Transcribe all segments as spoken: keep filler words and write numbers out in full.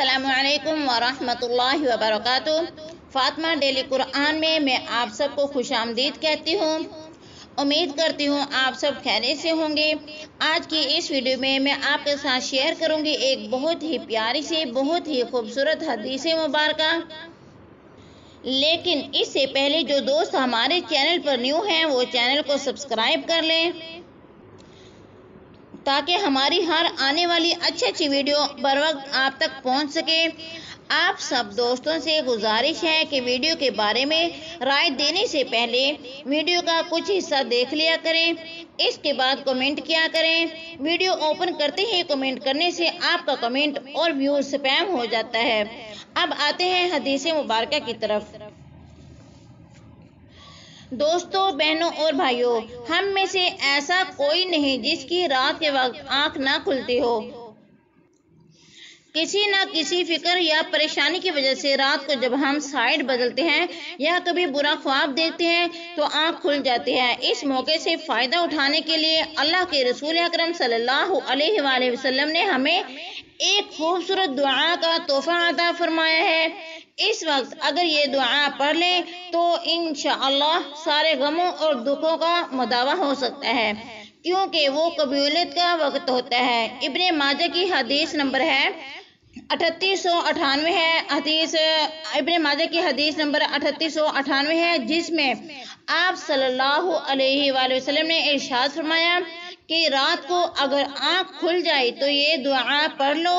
السلام علیکم ورحمۃ اللہ وبرکاتہ۔ فاطمہ ڈیلی قرآن میں میں آپ سب کو خوش آمدید کہتی ہوں۔ امید کرتی ہوں آپ سب خیریت سے ہوں گے۔ آج کی اس ویڈیو میں میں آپ کے ساتھ شیئر کروں گی ایک بہت ہی پیاری سی بہت ہی خوبصورت حدیث مبارکہ۔ لیکن اس سے پہلے جو دوست ہمارے چینل پر نیو ہیں وہ چینل کو سبسکرائب کر لیں تاکہ ہماری ہر آنے والی اچھی اچھی ویڈیو بر وقت آپ تک پہنچ سکے۔ آپ سب دوستوں سے گزارش ہے کہ ویڈیو کے بارے میں رائے دینے سے پہلے ویڈیو کا کچھ حصہ دیکھ لیا کریں، اس کے بعد کمنٹ کیا کریں۔ ویڈیو اوپن کرتے ہی کمنٹ کرنے سے آپ کا کمنٹ اور ویو سپیم ہو جاتا ہے۔ اب آتے ہیں حدیث مبارکہ کی طرف۔ دوستوں، بہنوں اور بھائیوں، ہم میں سے ایسا کوئی نہیں جس کی رات کے وقت آنکھ نہ کھلتی ہو۔ کسی نہ کسی فکر یا پریشانی کی وجہ سے رات کو جب ہم سائیڈ بدلتے ہیں یا کبھی برا خواب دیکھتے ہیں تو آنکھ کھل جاتی ہے۔ اس موقع سے فائدہ اٹھانے کے لیے اللہ کے رسول اکرم صلی اللہ علیہ وآلہ وسلم نے ہمیں ایک خوبصورت دعا کا تحفہ عطا فرمایا ہے۔ اس وقت اگر یہ دعا پڑھ لیں تو انشاءاللہ سارے غموں اور دکھوں کا مداوع ہو سکتا ہے، کیونکہ وہ قبولیت کا وقت ہوتا ہے۔ ابن ماجہ کی حدیث نمبر ہے اٹھتیس سو اٹھانوے ہے حدیث ابن ماجہ کی حدیث نمبر اٹھتیس سو اٹھانوے ہے، جس میں آپ صلی اللہ علیہ وآلہ وسلم نے ارشاد فرمایا کہ رات کو اگر آنکھ کھل جائے تو یہ دعا پڑھ لو: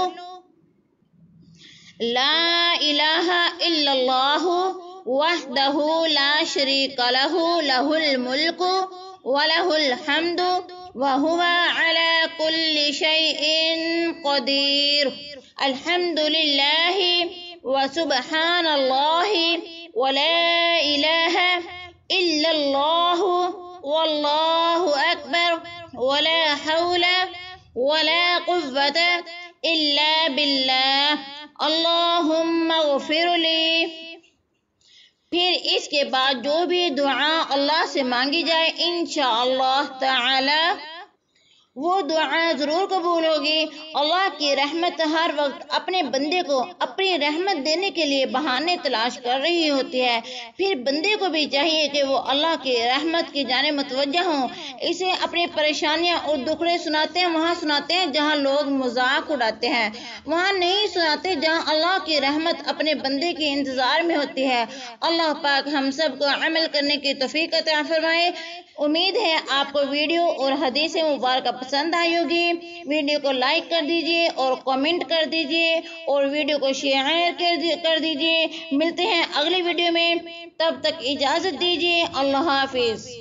لا الہ الا اللہ وحدہ لا شریک لہ لہ الملک ولہ الحمد وہو علی کل شیء قدیر، الحمد للہ وسبحان اللہ ولا الہ الا اللہ واللہ اکبر ولا حول ولا قوة الا باللہ اللہم اغفر لی۔ پھر اس کے بعد جو بھی دعا اللہ سے مانگی جائے انشاءاللہ تعالی وہ دعا ضرور قبول ہوگی۔ اللہ کی رحمت ہر وقت اپنے بندے کو اپنی رحمت دینے کے لیے بہانے تلاش کر رہی ہوتی ہے، پھر بندے کو بھی چاہیے کہ وہ اللہ کی رحمت کی جانب متوجہ ہوں۔ اسے اپنی پریشانیاں اور دکھڑے سناتے ہیں وہاں سناتے ہیں جہاں لوگ مذاق اڑاتے ہیں، وہاں نہیں سناتے جہاں اللہ کی رحمت اپنے بندے کے انتظار میں ہوتی ہے۔ اللہ پاک ہم سب کو عمل کرنے کی توفیق عطا فرمائے۔ امید ہے آپ کو ویڈیو اور حدیث مبارکہ پسند آئی ہوگی۔ ویڈیو کو لائک کر دیجئے اور کمنٹ کر دیجئے اور ویڈیو کو شیئر کر دیجئے۔ ملتے ہیں اگلی ویڈیو میں، تب تک اجازت دیجئے۔ اللہ حافظ۔